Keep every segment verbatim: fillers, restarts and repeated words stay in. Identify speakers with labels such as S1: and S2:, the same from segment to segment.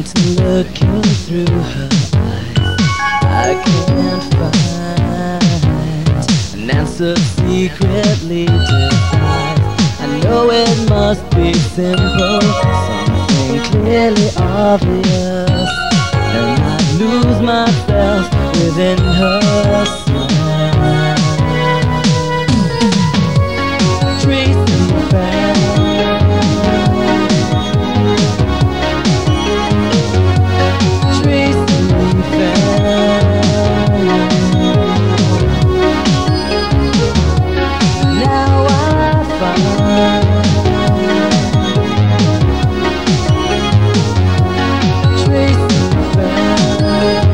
S1: seem to looking through her eyes. I can't find an answer secretly disguised. I know it must be simple, something clearly obvious, and I lose myself within her smile. Tracing back, tracing back. Now I find tracing back.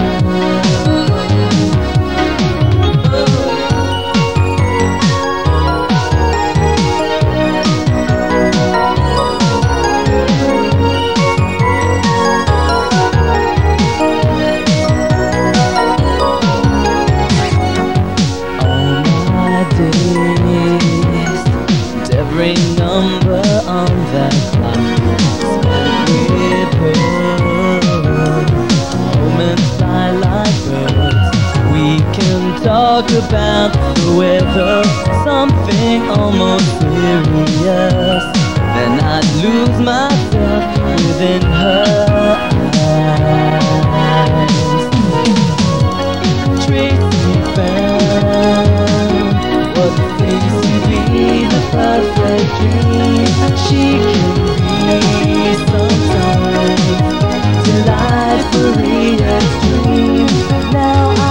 S1: Every number on that clock spent with her. Moments fly like birds. We can talk about the weather, something almost serious. Then I'd lose myself within her eyes. Tracy found what seems to be the perfect dream. She can be sometimes to life a real dream. Now I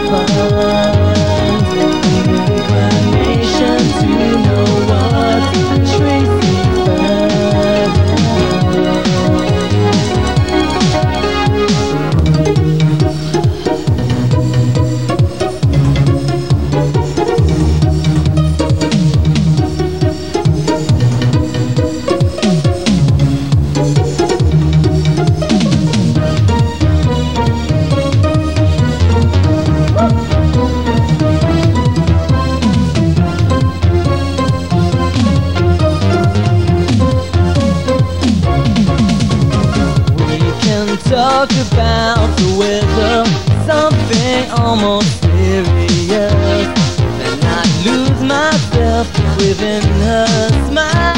S1: find the inclination to know what Tracy found. Talk about the weather, something almost serious, and I lose myself within her smile.